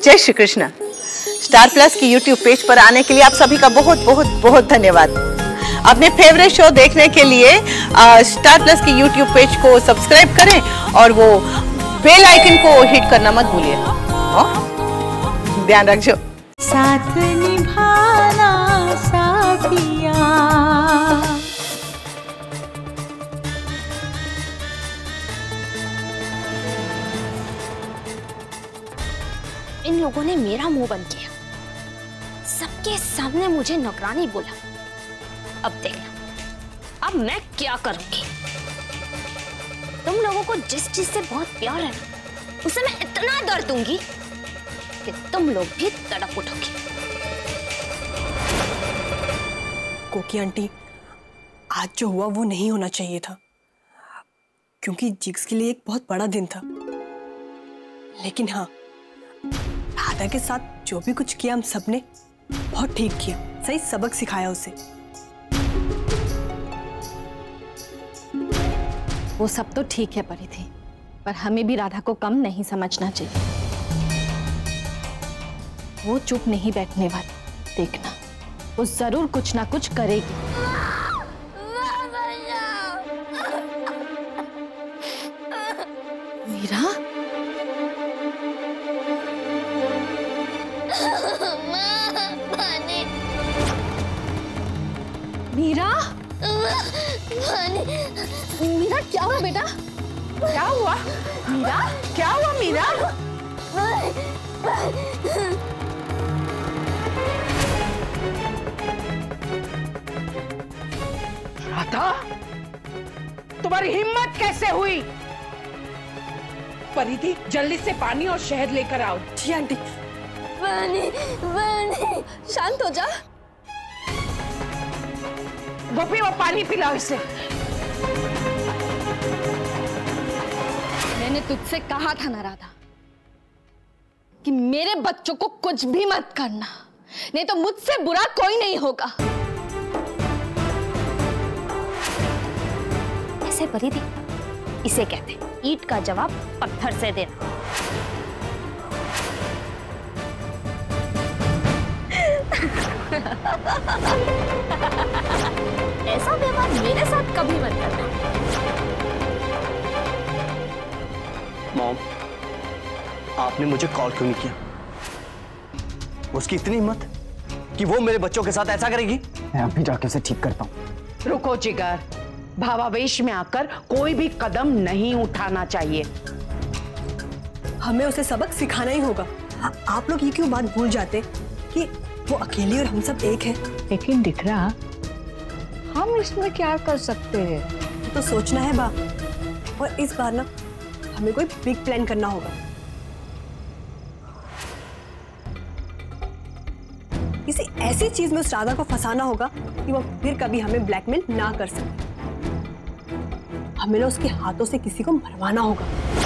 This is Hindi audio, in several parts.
जय श्री कृष्ण। स्टार प्लस की यूट्यूब पेज पर आने के लिए आप सभी का बहुत बहुत बहुत धन्यवाद। अपने फेवरेट शो देखने के लिए स्टार प्लस की यूट्यूब पेज को सब्सक्राइब करें और वो बेल आइकन को हिट करना मत भूलिए। ध्यान रखिए। साथ निभाना साथिया। इन लोगों ने मेरा मुंह बंद किया, सबके सामने मुझे नौकरानी बोला। अब देखना, अब मैं क्या करूंगी। तुम लोगों को जिस चीज से बहुत प्यार है ना, उसे मैं इतना दर्द दूंगी कि तुम लोग भी तड़प उठोगे। कोकी आंटी, आज जो हुआ वो नहीं होना चाहिए था, क्योंकि जिग्स के लिए एक बहुत बड़ा दिन था। लेकिन हाँ, राधा के साथ जो भी कुछ किया हम सबने बहुत ठीक किया, सही सबक सिखाया उसे। वो सब तो ठीक है परिधि, पर हमें भी राधा को कम नहीं समझना चाहिए। वो चुप नहीं बैठने वाली, देखना वो जरूर कुछ ना कुछ करेगी। मीरा, मीरा, मीरा क्या हुआ बेटा? क्या हुआ मीरा? क्या हुआ मीरा? राधा, तुम्हारी हिम्मत कैसे हुई? परिधि, जल्दी से पानी और शहद लेकर आओ। जी आंटी। पानी, पानी। शांत हो जा। गोपी, वो पानी पिलाओ इसे। मैंने तुझसे कहा था ना राधा कि मेरे बच्चों को कुछ भी मत करना, नहीं तो मुझसे बुरा कोई नहीं होगा। ऐसे परिधि, इसे कहते हैं ईंट का जवाब पत्थर से देना। ऐसा व्यवहार मेरे साथ कभी मत करना। मॉम, आपने मुझे कॉल क्यों नहीं किया? उसकी इतनी हिम्मत कि वो मेरे बच्चों के साथ ऐसा करेगी? मैं अभी जाके उसे ठीक करता हूँ। रुको जिगर, भावावेश में आकर कोई भी कदम नहीं उठाना चाहिए। हमें उसे सबक सिखाना ही होगा। आप लोग ये क्यों बात भूल जाते कि वो अकेली और हम सब एक हैं? लेकिन दिख रहा, हम इसमें क्या कर सकते हैं? तो सोचना है बा, और इस बार ना हमें कोई बिग प्लान करना होगा। किसी ऐसी चीज में उस राधा को फंसाना होगा कि वो फिर कभी हमें ब्लैकमेल ना कर सके। हमें ना उसके हाथों से किसी को मरवाना होगा।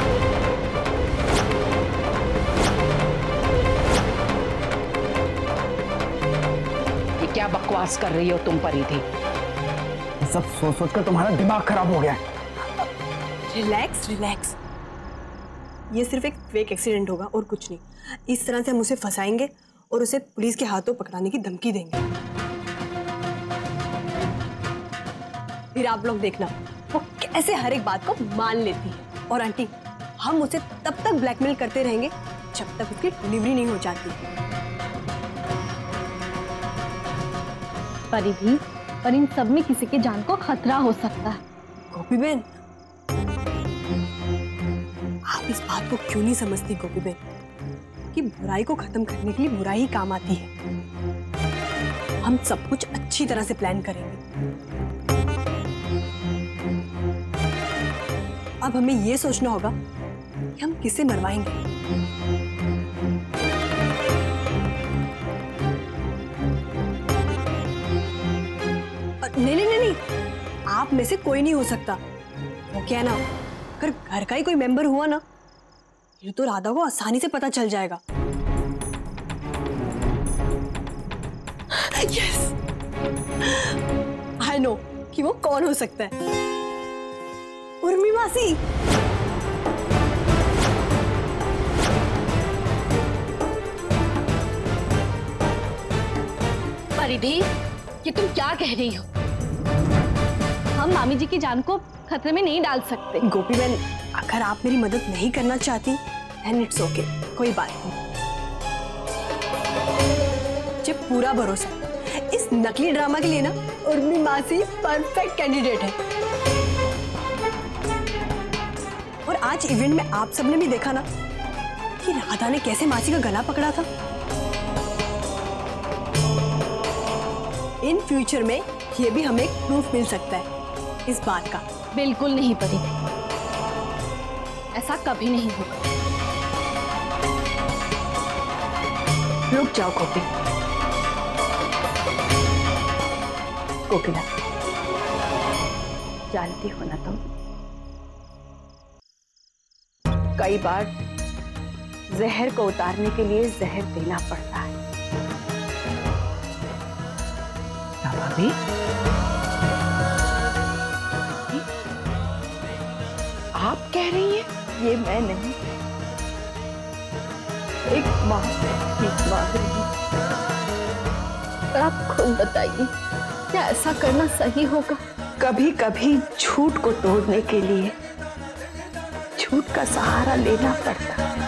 ये क्या बकवास कर रही हो तुम परिधि? सब सोच सोच कर तुम्हारा दिमाग खराब हो गया है। रिलैक्स रिलैक्स, ये सिर्फ एक फेक एक्सीडेंट होगा और कुछ नहीं। इस तरह से हम उसे फंसाएंगे और उसे पुलिस के हाथों पकड़ाने की धमकी देंगे। फिर आप लोग देखना वो कैसे हर एक बात को मान लेती है। और आंटी, हम उसे तब तक ब्लैकमेल करते रहेंगे जब तक उसकी डिलीवरी नहीं हो जाती। परिधि, पर इन सब में किसी की जान को खतरा हो सकता है। गोपी बहन, आप इस बात को क्यों nicht समझती गोपी बहन, कि बुराई को खत्म करने के लिए बुराई ही काम आती है। हम सब कुछ अच्छी तरह से प्लान करेंगे। अब हमें यह सोचना होगा कि हम किसे मरवाएंगे। नहीं नहीं नहीं नहीं, आप में से कोई नहीं हो सकता। वो क्या ना, अगर घर का ही कोई मेंबर हुआ ना, ये तो राधा को आसानी से पता चल जाएगा। यस, आई नो कि वो कौन हो सकता है। उर्मी मासी। परिधि, ये तुम क्या कह रही हो? हम मामी जी की जान को खतरे में नहीं डाल सकते। गोपी बहन, अगर आप मेरी मदद नहीं करना चाहती then it's okay, कोई बात नहीं। मुझे पूरा भरोसा है इस नकली ड्रामा के लिए ना उर्मी मासी परफेक्ट कैंडिडेट है। और आज इवेंट में आप सबने भी देखा ना कि राधा ने कैसे मासी का गला पकड़ा था। इन फ्यूचर में ये भी हमें एक प्रूफ मिल सकता है इस बात का। बिल्कुल नहीं परिधि, ऐसा कभी नहीं होगा। रुक जाओ गोपी। कोकिला, जानती हो ना तुम, कई बार जहर को उतारने के लिए जहर देना पड़ता है। भाभी, आप कह रही हैं? ये मैं नहीं, एक माँ मांग रही। आप खुद बताइए, क्या ऐसा करना सही होगा? कभी कभी झूठ को तोड़ने के लिए झूठ का सहारा लेना पड़ता है।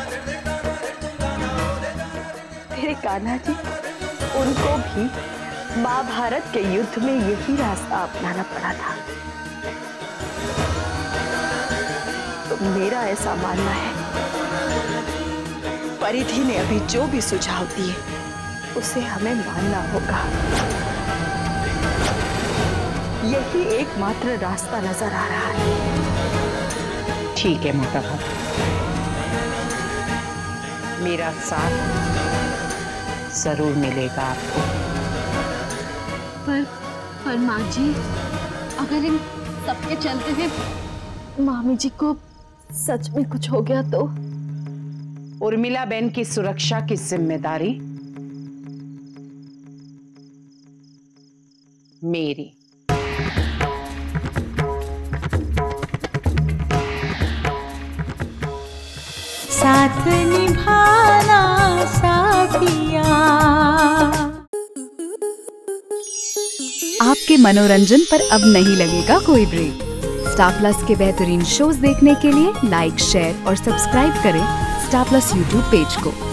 मेरे कान्हा जी, उनको भी महाभारत के युद्ध में यही रास्ता अपनाना पड़ा था। तो मेरा ऐसा मानना है, परिधि ने अभी जो भी सुझाव दिए उसे हमें मानना होगा। यही एकमात्र रास्ता नजर आ रहा है। ठीक है मोटा भाई, मेरा साथ जरूर मिलेगा आपको। पर माँ जी, अगर इन सबके चलते हुए मामी जी को सच में कुछ हो गया तो? उर्मिला बहन की सुरक्षा की जिम्मेदारी मेरी। साथ निभाना साथिया। आपके मनोरंजन पर अब नहीं लगेगा कोई ब्रेक। स्टार प्लस के बेहतरीन शोज देखने के लिए लाइक, शेयर और सब्सक्राइब करें स्टार प्लस यूट्यूब पेज को।